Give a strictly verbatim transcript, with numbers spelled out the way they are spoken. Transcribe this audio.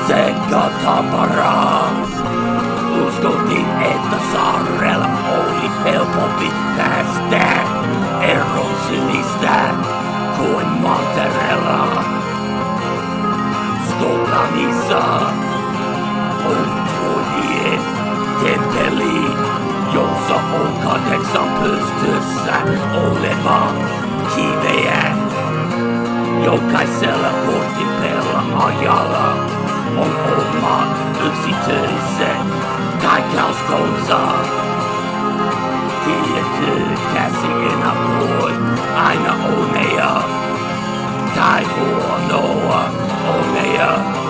sekatavara. Uskottiin, että saarella oli helpompi päästä eroon synnistä kuin mantereella. Skotlannissa on druidien temppeli, jossa on kahdeksan pystyssä olevaa kiveä. Jokaisella kortinpelaajalla on omat yksityiset taikauskonsa. Tietty, käsi, ennakoi, aina onnea tai huonoa, onnea.